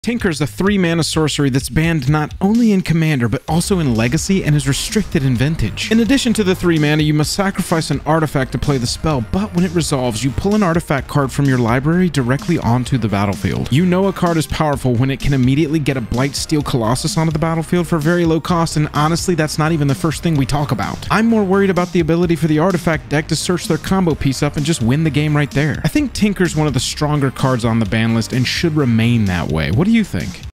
Tinker's a 3-mana sorcery that's banned not only in Commander, but also in Legacy and is restricted in Vintage. In addition to the 3 mana, you must sacrifice an artifact to play the spell, but when it resolves, you pull an artifact card from your library directly onto the battlefield. You know a card is powerful when it can immediately get a Blightsteel Colossus onto the battlefield for very low cost, and honestly, that's not even the first thing we talk about. I'm more worried about the ability for the artifact deck to search their combo piece up and just win the game right there. I think Tinker's one of the stronger cards on the ban list and should remain that way. What do you think?